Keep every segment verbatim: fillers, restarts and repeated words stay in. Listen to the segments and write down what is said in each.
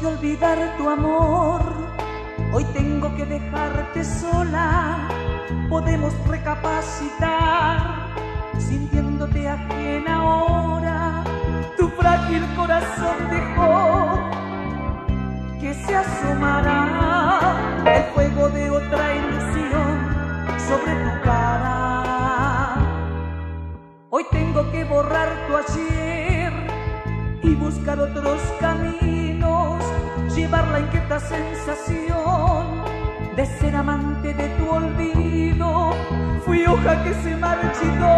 olvidar tu amor. Hoy tengo que dejarte sola. Podemos recapacitar, sintiéndote ajena ahora. Tu frágil corazón dejó que se asomará el fuego de otra ilusión sobre tu cara. Hoy tengo que borrar tu ayer y buscar otros caminos, llevar la inquieta sensación de ser amante de tu olvido. Fui hoja que se marchitó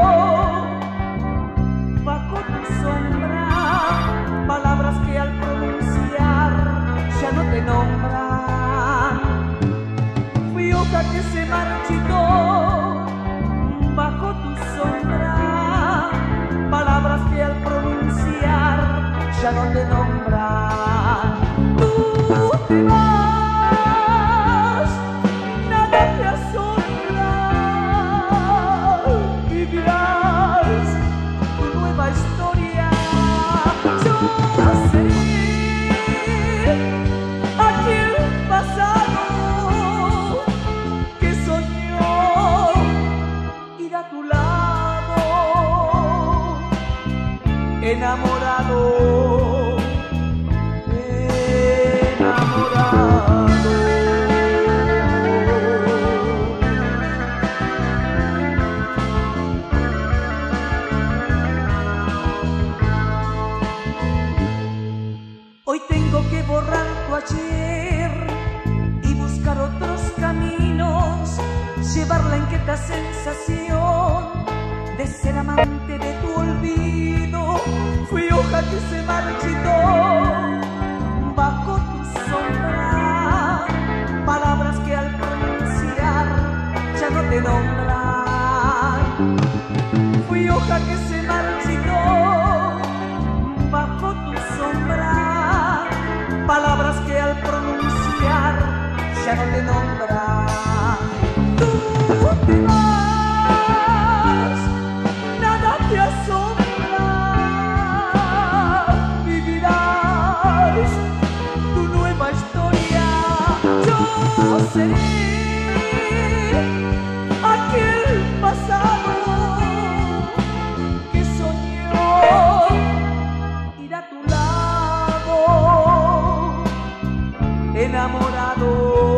bajo tu sombra, palabras que al pronunciar ya no te nombran. Fui hoja que se marchitó bajo tu sombra, palabras que al pronunciar ya no te nombran. Tú te vas, nada te asombra, vivirás tu nueva historia. Yo seré aquel pasado que soñó ir a tu lado, enamorado. Hoy tengo que borrar tu ayer y buscar otros caminos, llevar la inquieta sensación de ser amante de tu olvido. Fui hoja que se marchitó bajo tu sombra, palabras que al pronunciar ya no te nombran. Fui hoja que se marchitó bajo tu sombra, palabras que al pronunciar ya no te nombran. Tú te vas, nada te asombra, vivirás tu nueva historia. Yo seré aquel pasado que soñó ir a tu lado, enamorado.